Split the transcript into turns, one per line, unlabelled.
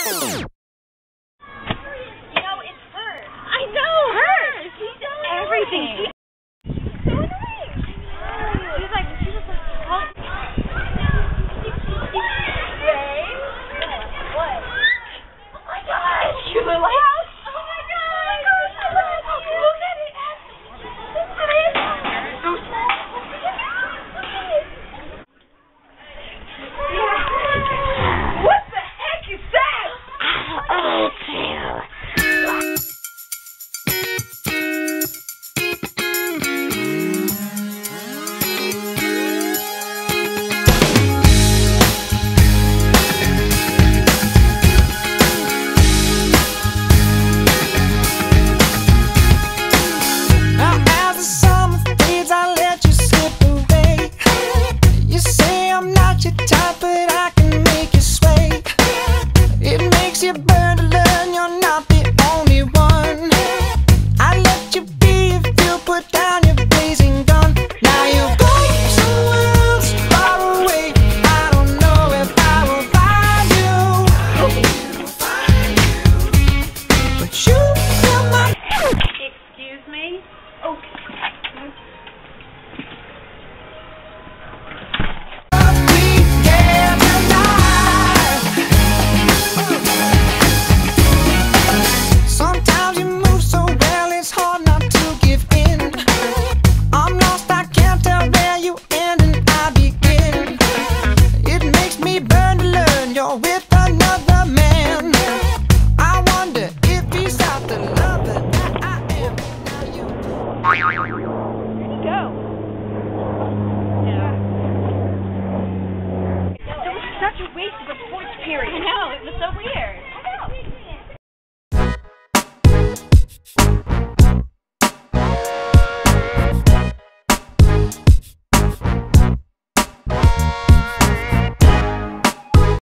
it's her.
I know her.
She's doing
everything.
She's so annoying. She's like, help me. Ray? What? Oh my gosh! You were like, oh my gosh! Look at it! So small. What the heck is that?
Oh, Phil.
You burn to learn you're not the only one. I let you be if you put down your blazing gun. Now you go somewhere else, far away. I don't know if I will find you, but you feel my.
Excuse me? Okay.
With another man, I wonder if he's out the lover that I am. Now you
go. Yeah. That was such a waste of a sports period.
I know, it was so weird.